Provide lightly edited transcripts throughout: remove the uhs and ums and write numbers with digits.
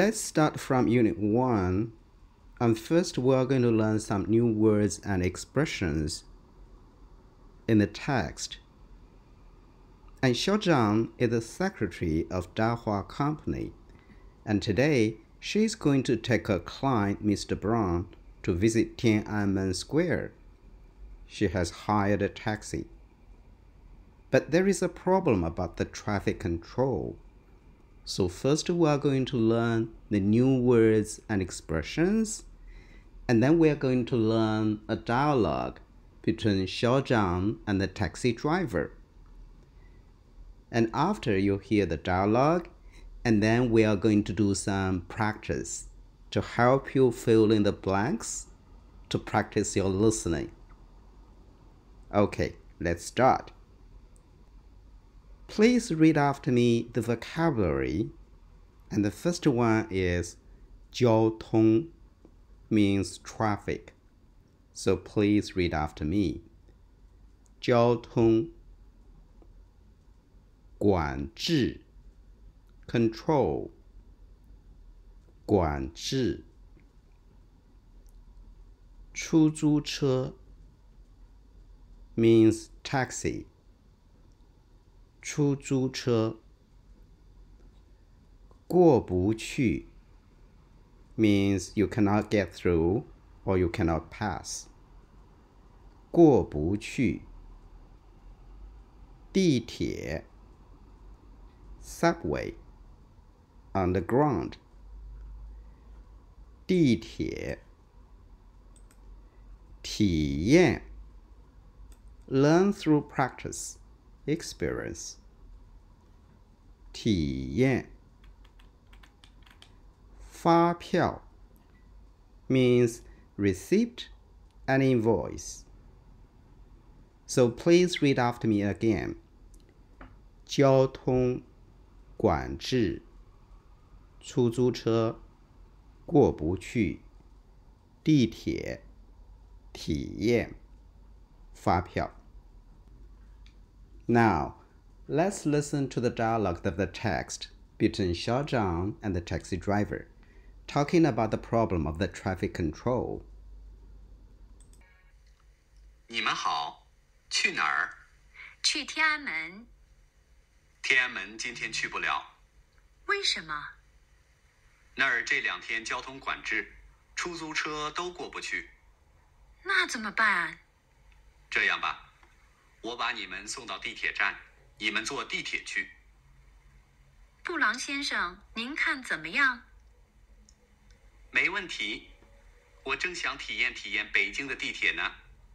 Let's start from Unit 1. And first we're going to learn some new words and expressions in the text. And Xiao Zhang is the secretary of Dahua Company. And today, she's going to take her client, Mr. Brown, to visit Tiananmen Square. She has hired a taxi. But there is a problem about the traffic control. So first we are going to learn the new words and expressions, and then we are going to learn a dialogue between Xiao Zhang and the taxi driver. And after you hear the dialogue, and then we are going to do some practice to help you fill in the blanks to practice your listening. Okay, let's start. Please read after me the vocabulary. And the first one is 交通 means traffic. So please read after me. 交通 管制 control 管制 出租车 means taxi 出租车过不去 means you cannot get through or you cannot pass 过不去地铁 subway underground 地铁体验 learn through practice experience 体验发票 means receipt and invoice. So please read after me again. 交通管制出租车过不去地铁体验发票 Now, let's listen to the dialogue of the text between Xiao Zhang and the taxi driver, talking about the problem of the traffic control. 你们好，去哪儿？ 去天安门。 天安门今天去不了。 为什么？ 那儿这2天交通管制，出租车都过不去。 那怎么办？ 这样吧，我把你们送到地铁站，你们坐地铁去。 布朗先生，您看怎么样？ 没问题，我正想体验体验北京的地铁呢。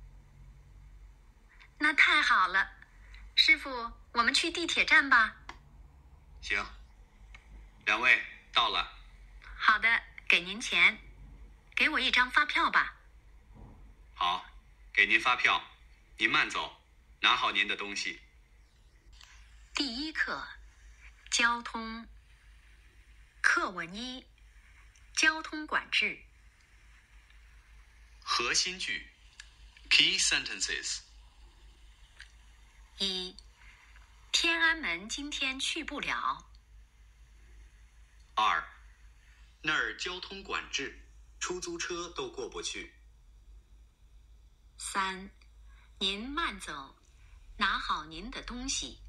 那太好了，师傅，我们去地铁站吧。 行，2位到了。 好的，给您钱，给我一张发票吧。 好，给您发票，您慢走，拿好您的东西。 第一课，交通。课文1，交通管制。 核心句 Key sentences 1. 天安门今天去不了。 2. 那儿交通管制，出租车都过不去。 3. 您慢走，拿好您的东西。